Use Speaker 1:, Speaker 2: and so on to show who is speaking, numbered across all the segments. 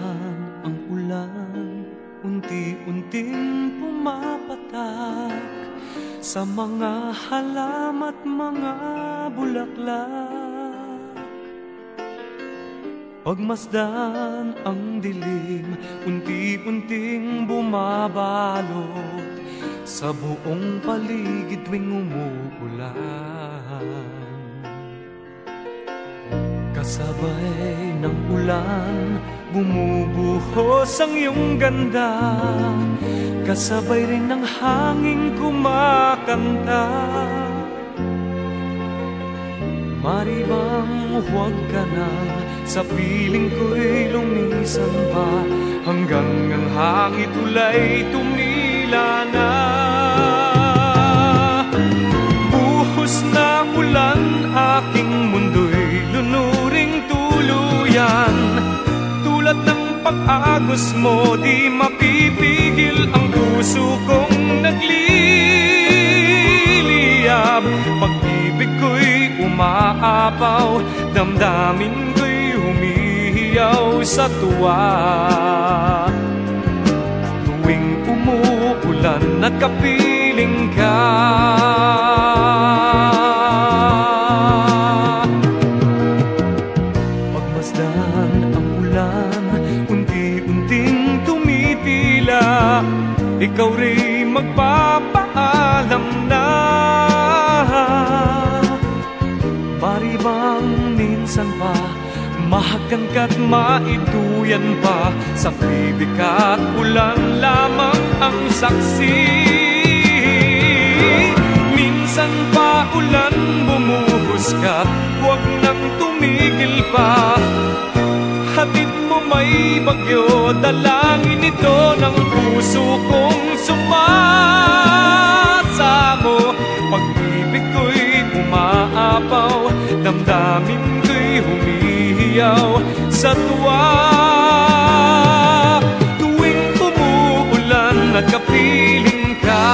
Speaker 1: ang ulan, unti-unting pumapatak sa mga halam at mga bulaklak. Pagmasdan ang dilim, unti-unting bumabalot sa buong paligid tuwing umuulan. Kasabay ng ulan, bumubuhos ang iyong ganda. Kasabay rin ng hangin kumakanta. Mari bang huwag ka na, sa piling ko'y lumisan pa, hanggang ang hangin tulay tumila na. Buhos na ulan, aking mundo'y lunuring tuluyan. Tulad ng pag-agos mo, di mapipigil ang puso kong nagliliyab. Pag-ibig ko'y umaapaw, damdamin ko'y humihiyaw sa tuwa. Tuwing umuulan, nagkapiling ka. Ikaw rin magpapaalam na. Mari bang minsan pa, mahagan ka't maituyan pa, sa pibig at ulan lamang ang saksi. Minsan pa ulan, bumuhos ka, huwag nang tumigil pa. Hatid mo may bagyo, dalangin ito ng puso kong sumasamo. Pag-ibig ko'y umaapaw, damdamin ko'y humihiyaw sa tuwa. Tuwing umuulan, nagkapiling ka.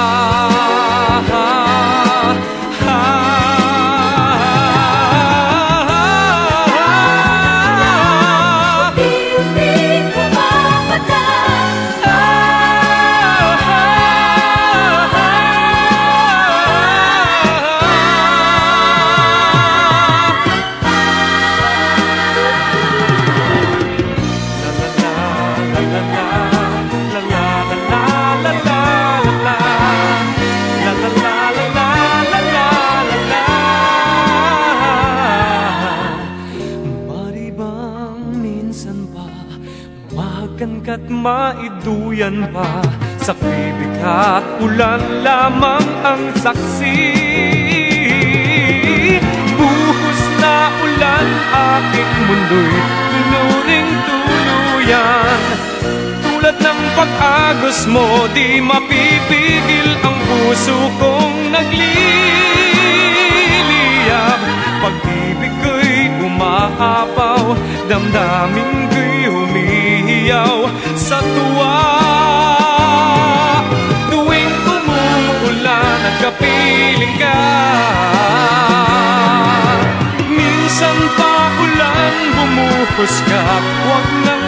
Speaker 1: At maiduyan pa, sa pibig at ulan lamang ang saksi. Buhos na ulan, aking mundo'y lunuring tuluyan. Tulad ng pag-agos mo, di mapipigil ang puso kong nagliliyab. Pag-ibig ko'y umaapaw, damdamin ko'y humihiyaw sa tuwa. Tuwing umuulan, nagkapiling ka. Minsan pa ulan, bumuhos ka, huwag nang